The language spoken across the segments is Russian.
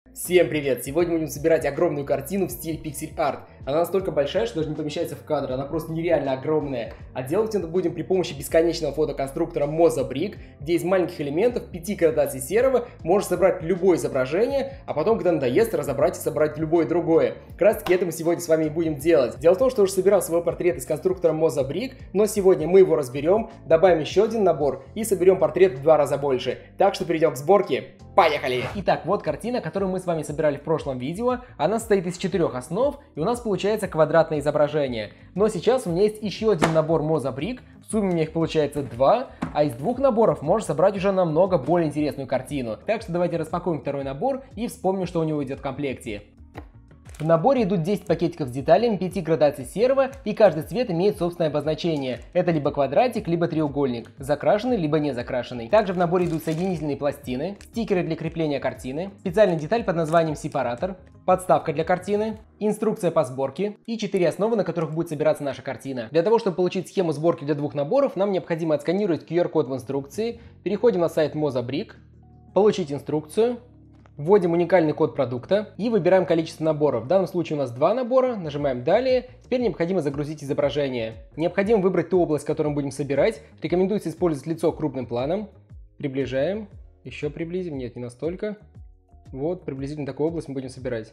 Всем привет! Сегодня будем собирать огромную картину в стиле пиксель-арт. Она настолько большая, что даже не помещается в кадр, она просто нереально огромная. А делать это будем при помощи бесконечного фотоконструктора Mozabrick, где из маленьких элементов 5 градаций серого можно собрать любое изображение, а потом, когда надоест, разобрать и собрать любое другое. Как раз таки это мы сегодня с вами и будем делать. Дело в том, что уже собирал свой портрет из конструктора Mozabrick, но сегодня мы его разберем, добавим еще один набор и соберем портрет в 2 раза больше. Так что перейдем к сборке. Поехали! Итак, вот картина, которую мы с вами собирали в прошлом видео. Она состоит из 4 основ, и у нас получается квадратное изображение. Но сейчас у меня есть еще один набор Mozabrick. В сумме у меня их получается 2, а из 2 наборов можно собрать уже намного более интересную картину. Так что давайте распакуем второй набор и вспомним, что у него идет в комплекте. В наборе идут 10 пакетиков с деталями 5 градаций серого, и каждый цвет имеет собственное обозначение. Это либо квадратик, либо треугольник, закрашенный, либо не закрашенный. Также в наборе идут соединительные пластины, стикеры для крепления картины, специальная деталь под названием сепаратор, подставка для картины, инструкция по сборке и 4 основы, на которых будет собираться наша картина. Для того, чтобы получить схему сборки для 2 наборов, нам необходимо отсканировать QR-код в инструкции, переходим на сайт Mozabrick, получить инструкцию, вводим уникальный код продукта и выбираем количество наборов. В данном случае у нас 2 набора, нажимаем «Далее». Теперь необходимо загрузить изображение. Необходимо выбрать ту область, которую мы будем собирать. Рекомендуется использовать лицо крупным планом. Приближаем, еще приблизим, нет, не настолько. Вот, приблизительно такую область мы будем собирать.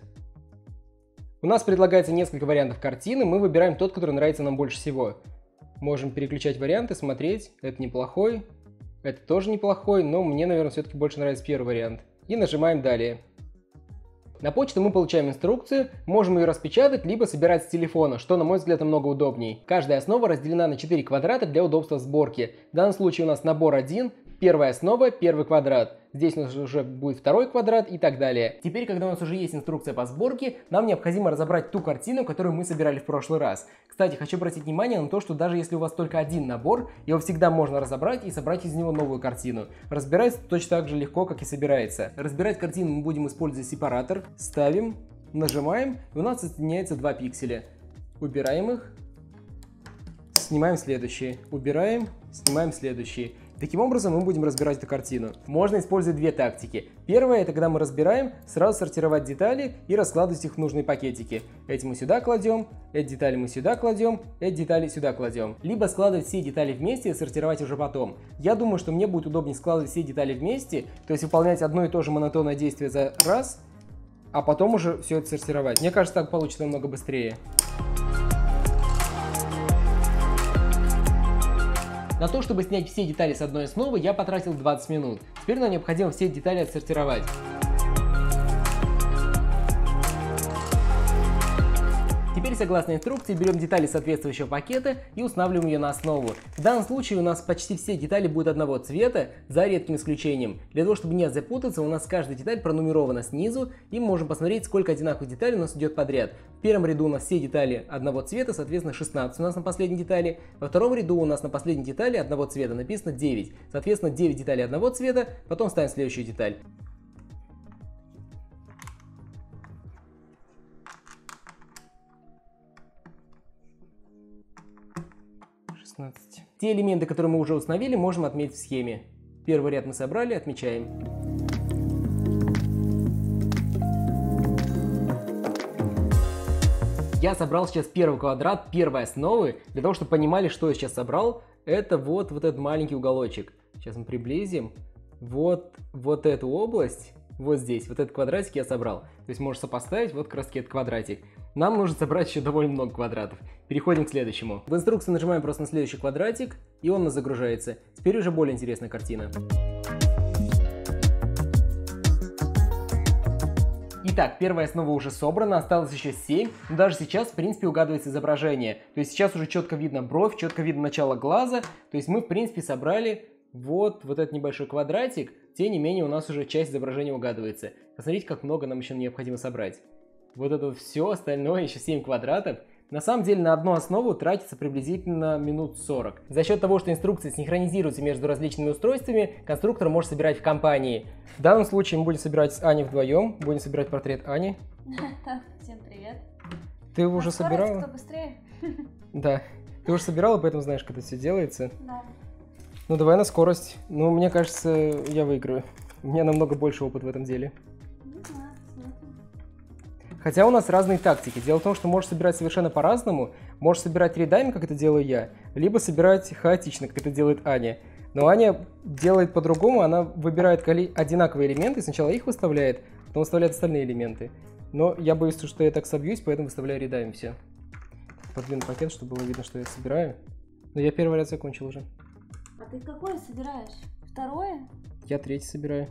У нас предлагается несколько вариантов картины, мы выбираем тот, который нравится нам больше всего. Можем переключать варианты, смотреть, это неплохой, это тоже неплохой, но мне, наверное, все-таки больше нравится первый вариант. И нажимаем «Далее». На почту мы получаем инструкцию, можем ее распечатать, либо собирать с телефона, что, на мой взгляд, намного удобней. Каждая основа разделена на 4 квадрата для удобства сборки. В данном случае у нас набор 1, первая основа, первый квадрат. Здесь у нас уже будет второй квадрат и так далее. Теперь, когда у нас уже есть инструкция по сборке, нам необходимо разобрать ту картину, которую мы собирали в прошлый раз. Кстати, хочу обратить внимание на то, что даже если у вас только один набор, его всегда можно разобрать и собрать из него новую картину. Разбирается точно так же легко, как и собирается. Разбирать картину мы будем использовать сепаратор. Ставим, нажимаем, и у нас соединяется 2 пикселя. Убираем их, снимаем следующие. Убираем, снимаем следующие. Таким образом мы будем разбирать эту картину. Можно использовать 2 тактики. Первая — это когда мы разбираем, сразу сортировать детали и раскладывать их в нужные пакетики. Эти мы сюда кладем, эти детали мы сюда кладем, эти детали сюда кладем. Либо складывать все детали вместе и сортировать уже потом. Я думаю, что мне будет удобнее складывать все детали вместе, то есть выполнять одно и то же монотонное действие за раз, а потом уже все это сортировать. Мне кажется, так получится намного быстрее. На то, чтобы снять все детали с одной основы, я потратил 20 минут. Теперь нам необходимо все детали отсортировать. Теперь, согласно инструкции, берем детали соответствующего пакета и устанавливаем ее на основу. В данном случае у нас почти все детали будут одного цвета, за редким исключением. Для того, чтобы не запутаться, у нас каждая деталь пронумерована снизу, и мы можем посмотреть, сколько одинаковых деталей у нас идет подряд. В первом ряду у нас все детали одного цвета, соответственно 16 у нас на последней детали. Во втором ряду у нас на последней детали одного цвета написано 9. Соответственно 9 деталей одного цвета, потом ставим следующую деталь. Те элементы, которые мы уже установили, можем отметить в схеме. Первый ряд мы собрали, отмечаем. Я собрал сейчас первый квадрат, первой основы. Для того, чтобы понимали, что я сейчас собрал, это вот этот маленький уголочек. Сейчас мы приблизим. Вот эту область, вот здесь, вот этот квадратик я собрал. То есть можешь сопоставить, вот как раз таки этот квадратик. Нам нужно собрать еще довольно много квадратов. Переходим к следующему. В инструкции нажимаем просто на следующий квадратик, и он у нас загружается. Теперь уже более интересная картина. Итак, первая основа уже собрана, осталось еще 7, но даже сейчас, в принципе, угадывается изображение. То есть сейчас уже четко видно бровь, четко видно начало глаза. То есть мы, в принципе, собрали вот этот небольшой квадратик. Тем не менее, у нас уже часть изображения угадывается. Посмотрите, как много нам еще необходимо собрать. Вот это вот все, остальное, еще 7 квадратов. На самом деле на одну основу тратится приблизительно минут 40. За счет того, что инструкции синхронизируются между различными устройствами, конструктор может собирать в компании. В данном случае мы будем собирать с Аней вдвоем, будем собирать портрет Ани. Всем привет. Ты его уже собирала? Кто быстрее? Да. Ты уже собирала, поэтому знаешь, как это все делается. Да. Ну давай на скорость. Ну, мне кажется, я выиграю. У меня намного больше опыта в этом деле. Не знаю, посмотрим. Хотя у нас разные тактики. Дело в том, что можешь собирать совершенно по-разному. Можешь собирать рядами, как это делаю я, либо собирать хаотично, как это делает Аня. Но Аня делает по-другому, она выбирает одинаковые элементы, сначала их выставляет, потом выставляет остальные элементы. Но я боюсь, что я так собьюсь, поэтому выставляю рядами все. Подвину пакет, чтобы было видно, что я собираю. Но я первый ряд закончил уже. А ты какое собираешь? Второе? Я третий собираю.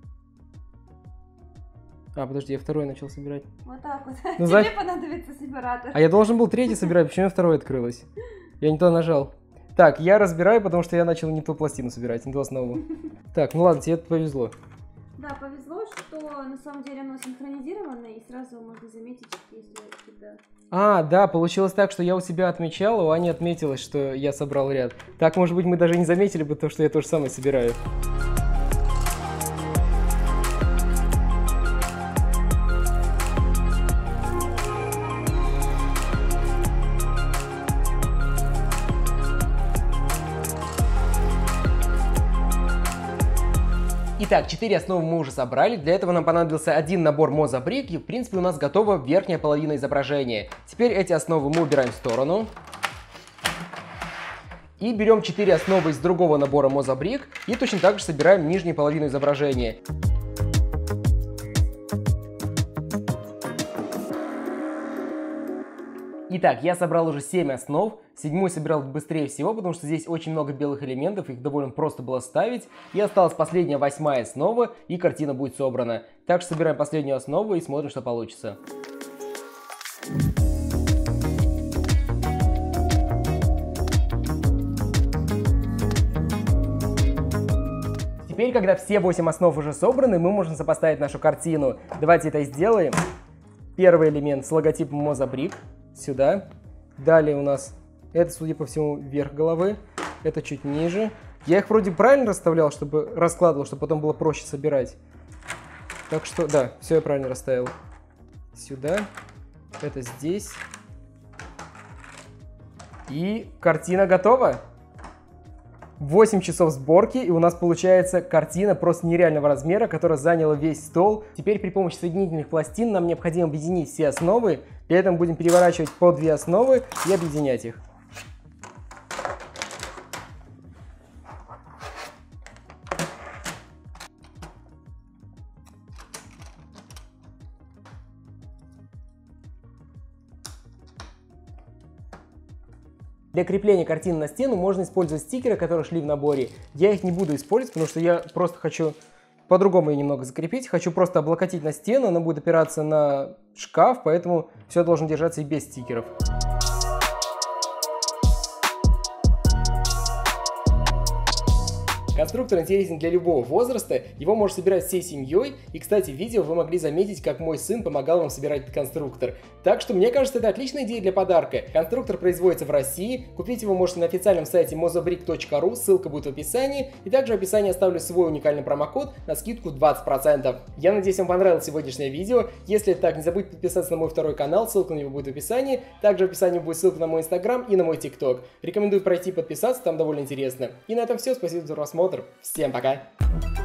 А, подожди, я второй начал собирать. Вот так вот. Ну, Тебе понадобится собиратор. А я должен был третий собирать, почему второй открылось? Я не то нажал. Так, я разбираю, потому что я начал не ту пластину собирать, не ту основу. Так, ну ладно, тебе повезло. Да, повезло, что на самом деле оно синхронизировано, и сразу можно заметить, если какие-то... А, да, получилось так, что я у себя отмечал, а у Ани отметилось, что я собрал ряд. Так, может быть, мы даже не заметили бы то, что я то же самое собираю. Итак, 4 основы мы уже собрали, для этого нам понадобился один набор Moza Brick, и в принципе у нас готова верхняя половина изображения. Теперь эти основы мы убираем в сторону. И берем 4 основы из другого набора Moza Brick и точно так же собираем нижнюю половину изображения. Итак, я собрал уже 7 основ, седьмую собирал быстрее всего, потому что здесь очень много белых элементов, их довольно просто было ставить. И осталась последняя 8-я основа, и картина будет собрана. Так что собираем последнюю основу и смотрим, что получится. Теперь, когда все 8 основ уже собраны, мы можем сопоставить нашу картину. Давайте это и сделаем. Первый элемент с логотипом Moza Brick. Сюда. Далее у нас это, судя по всему, верх головы. Это чуть ниже. Я их вроде правильно расставлял, чтобы раскладывал, чтобы потом было проще собирать. Так что, да, все я правильно расставил. Сюда. Это здесь. И картина готова. 8 часов сборки, и у нас получается картина просто нереального размера, которая заняла весь стол. Теперь при помощи соединительных пластин нам необходимо объединить все основы. При этом будем переворачивать по 2 основы и объединять их. Для крепления картины на стену можно использовать стикеры, которые шли в наборе. Я их не буду использовать, потому что я просто хочу по-другому ее немного закрепить. Хочу просто облокотить на стену, она будет опираться на шкаф, поэтому все должно держаться и без стикеров. Конструктор интересен для любого возраста, его можно собирать всей семьей, и, кстати, в видео вы могли заметить, как мой сын помогал вам собирать этот конструктор. Так что, мне кажется, это отличная идея для подарка. Конструктор производится в России, купить его можете на официальном сайте mozabrick.ru, ссылка будет в описании, и также в описании оставлю свой уникальный промокод на скидку 20%. Я надеюсь, вам понравилось сегодняшнее видео. Если так, не забудьте подписаться на мой второй канал, ссылка на него будет в описании. Также в описании будет ссылка на мой инстаграм и на мой тикток. Рекомендую пройти подписаться, там довольно интересно. И на этом все, спасибо за просмотр. Всем пока!